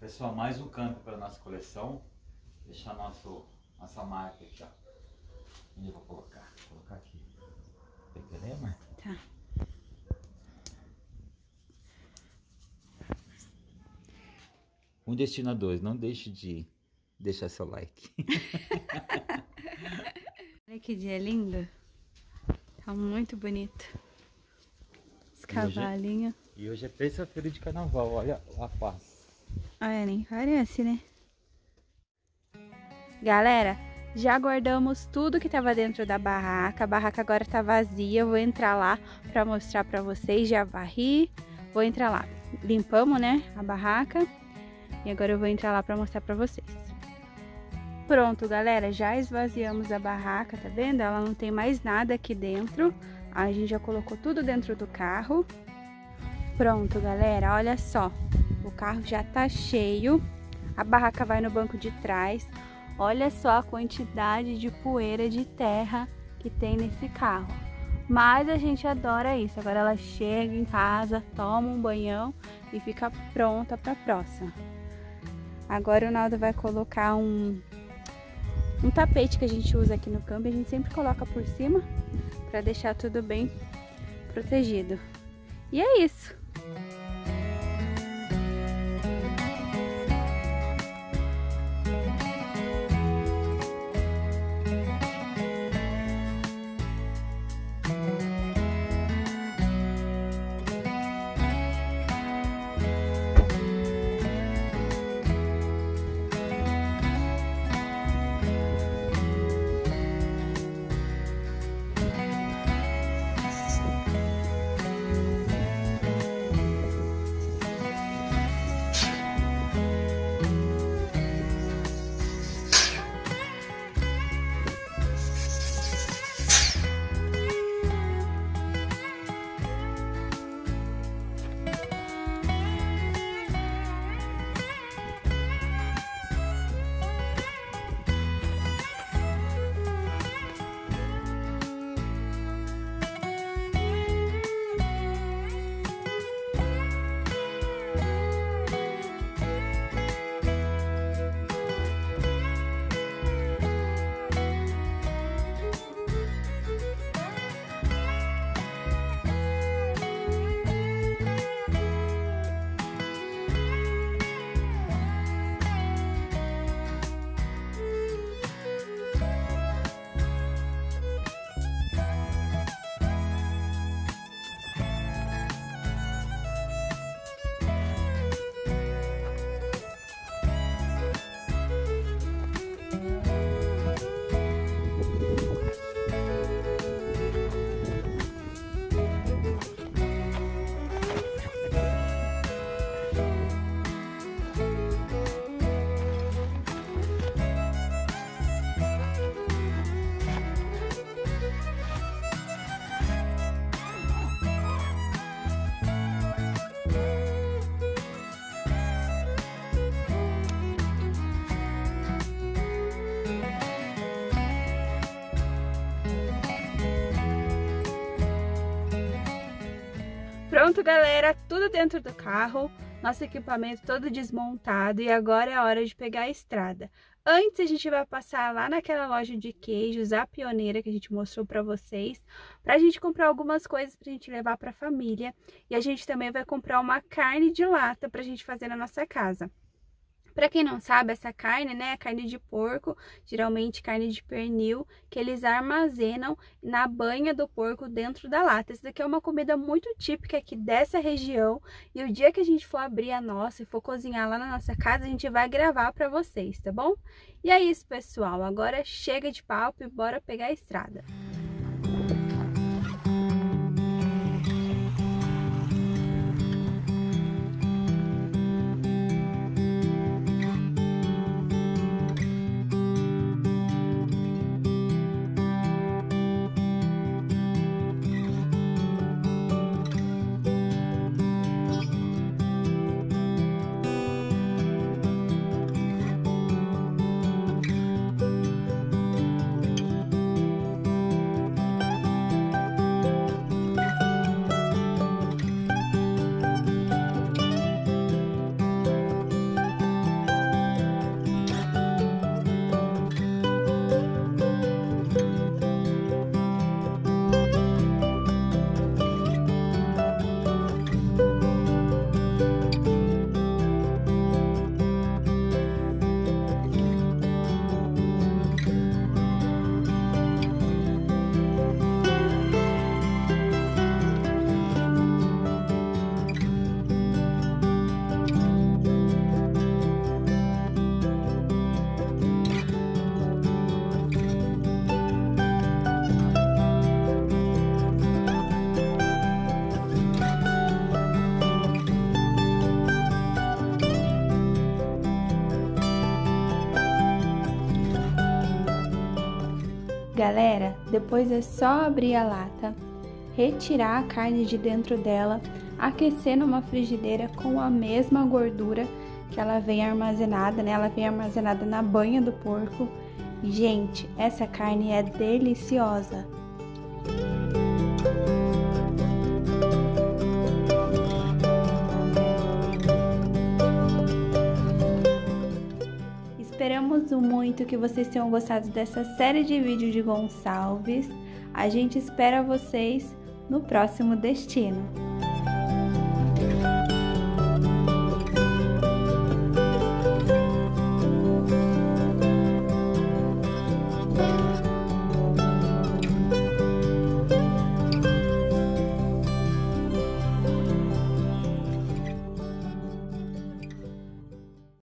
Pessoal, mais um canto para nossa coleção. Deixar nossa marca aqui, ó. Onde eu vou colocar? Vou colocar aqui. Tem que ler, Marta? Tá. Um destino a dois. Não deixe de deixar seu like. Olha que dia lindo. Tá muito bonito. Os cavalinhos. E hoje é terça-feira de carnaval. Olha a paz. Olha, nem parece, né? Galera, já guardamos tudo que tava dentro da barraca. A barraca agora tá vazia. Eu vou entrar lá pra mostrar pra vocês. Já varri. Vou entrar lá. Limpamos, né, a barraca. E agora eu vou entrar lá pra mostrar pra vocês. Pronto, galera. Já esvaziamos a barraca, tá vendo? Ela não tem mais nada aqui dentro. A gente já colocou tudo dentro do carro. Pronto, galera. Olha só. O carro já tá cheio. A barraca vai no banco de trás. Olha só a quantidade de poeira, de terra que tem nesse carro. Mas a gente adora isso. Agora ela chega em casa, toma um banhão e fica pronta para a próxima. Agora o Naldo vai colocar um tapete que a gente usa aqui no campo. A gente sempre coloca por cima para deixar tudo bem protegido. E é isso. Pronto, galera, tudo dentro do carro, nosso equipamento todo desmontado e agora é a hora de pegar a estrada. Antes a gente vai passar lá naquela loja de queijos, a Pioneira, que a gente mostrou pra vocês, pra gente comprar algumas coisas pra gente levar pra família e a gente também vai comprar uma carne de lata pra gente fazer na nossa casa. Para quem não sabe, essa carne, né, é carne de porco, geralmente carne de pernil, que eles armazenam na banha do porco dentro da lata. Essa daqui é uma comida muito típica aqui dessa região e o dia que a gente for abrir a nossa e for cozinhar lá na nossa casa, a gente vai gravar para vocês, tá bom? E é isso, pessoal. Agora chega de papo e bora pegar a estrada. Galera, depois é só abrir a lata, retirar a carne de dentro dela, aquecer numa frigideira com a mesma gordura que ela vem armazenada, né? Ela vem armazenada na banha do porco. E, gente, essa carne é deliciosa. Esperamos muito que vocês tenham gostado dessa série de vídeos de Gonçalves. A gente espera vocês no próximo destino.